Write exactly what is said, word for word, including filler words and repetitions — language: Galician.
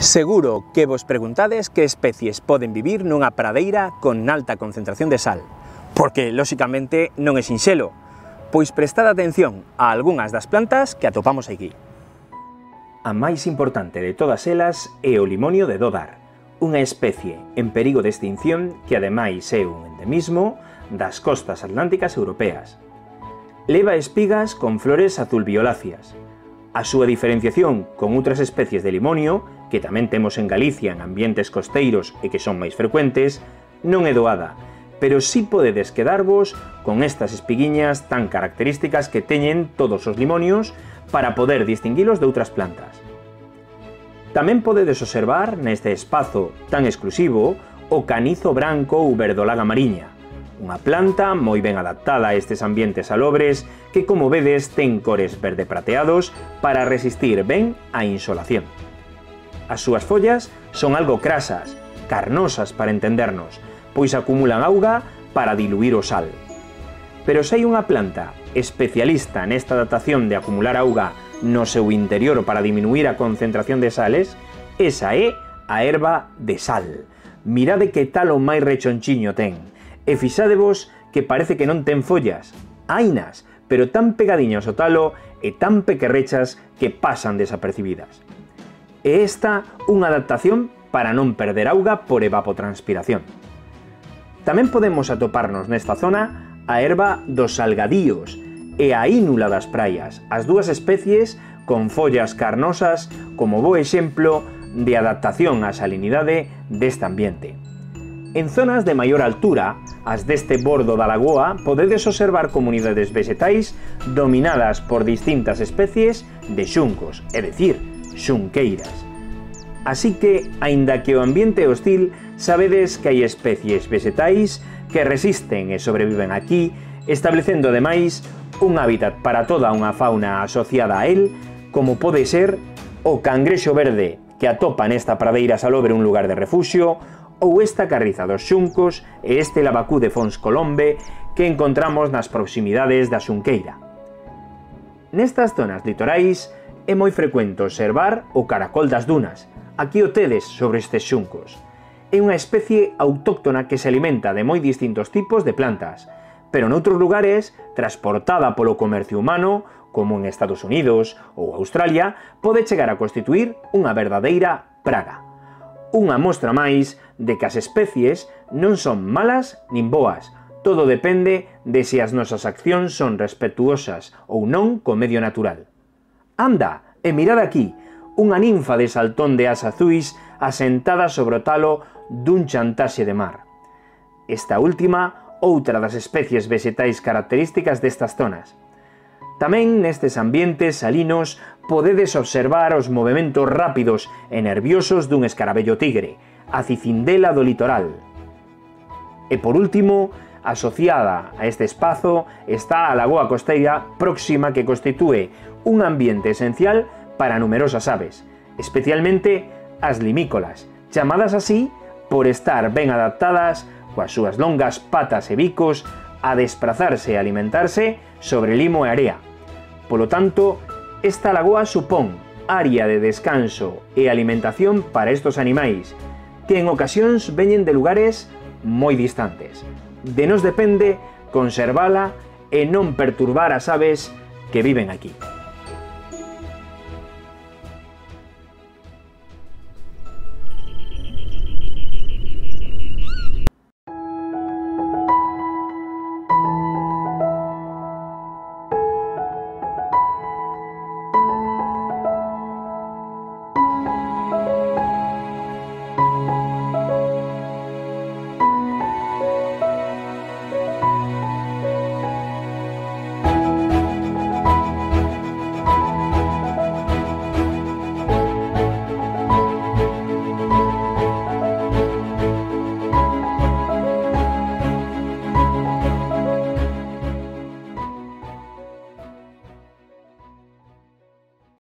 Seguro que vos preguntades que especies poden vivir nunha pradeira con alta concentración de sal, porque, lóxicamente, non é sinxelo, pois prestad atención a algunhas das plantas que atopamos aquí. A máis importante de todas elas é o limonio de Dodar, unha especie en perigo de extinción que ademais é un endemismo das costas atlánticas europeas. Leva espigas con flores azul violáceas. A súa diferenciación con outras especies de limonio, que tamén temos en Galicia en ambientes costeiros e que son máis frecuentes, non é doada, pero sí podedes quedarvos con estas espiguiñas tan características que teñen todos os limonios para poder distinguilos de outras plantas. Tamén podedes observar neste espazo tan exclusivo o canizo branco ou verdolaga mariña, unha planta moi ben adaptada a estes ambientes salobres que, como vedes, ten cores verde prateados para resistir ben a insolación. As súas follas son algo crasas, carnosas para entendernos, pois acumulan auga para diluir o sal. Pero se hai unha planta especialista nesta adaptación de acumular auga no seu interior para diminuir a concentración de sales, esa é a herba de sal. Mirade que tal o máis rechonchiño ten. E fixadevos que parece que non ten follas, hainas, pero tan pegadiños ao talo e tan pequerrechas que pasan desapercibidas. E esta unha adaptación para non perder auga por evapotranspiración. Tamén podemos atoparnos nesta zona a herba dos salgadíos e a ínula das praias, as dúas especies con follas carnosas como bo exemplo de adaptación á salinidade deste ambiente. En zonas de maior altura, as deste bordo da lagoa, podedes observar comunidades vegetais dominadas por distintas especies de xuncos, é dicir, xunqueiras. Así que, aínda que o ambiente é hostil, sabedes que hai especies vegetais que resisten e sobreviven aquí, establecendo ademais un hábitat para toda unha fauna asociada a él, como pode ser o cangrexo verde, que atopa nesta pradeira salobre un lugar de refuxio, ou esta carriza dos xuncos e este lavacú de Fons Colombe que encontramos nas proximidades da xunqueira. Nestas zonas litorais é moi frecuente observar o caracol das dunas. Aquí o tedes sobre estes xuncos. É unha especie autóctona que se alimenta de moi distintos tipos de plantas, pero noutros lugares, transportada polo comercio humano, como en Estados Unidos ou Australia, pode chegar a constituir unha verdadeira praga. Unha mostra máis de que as especies non son malas nin boas, todo depende de se as nosas accións son respetuosas ou non co medio natural. Anda, e mirad aquí, unha ninfa de saltón de as azuis asentada sobre o talo dun chantaxe de mar. Esta última, outra das especies vegetais características destas zonas. Tamén nestes ambientes salinos podedes observar os movementos rápidos e nerviosos dun escarabello tigre, a cicindela do litoral. E por último, asociada a este espazo está a lagoa costeira próxima que constitúe un ambiente esencial para numerosas aves, especialmente as limícolas, chamadas así por estar ben adaptadas coas súas longas patas e bicos a desprazarse e alimentarse sobre limo e area. Polo tanto, esta lagoa supón área de descanso e alimentación para estos animais, que en ocasións veñen de lugares moi distantes. De nos depende conservala e non perturbar as aves que viven aquí.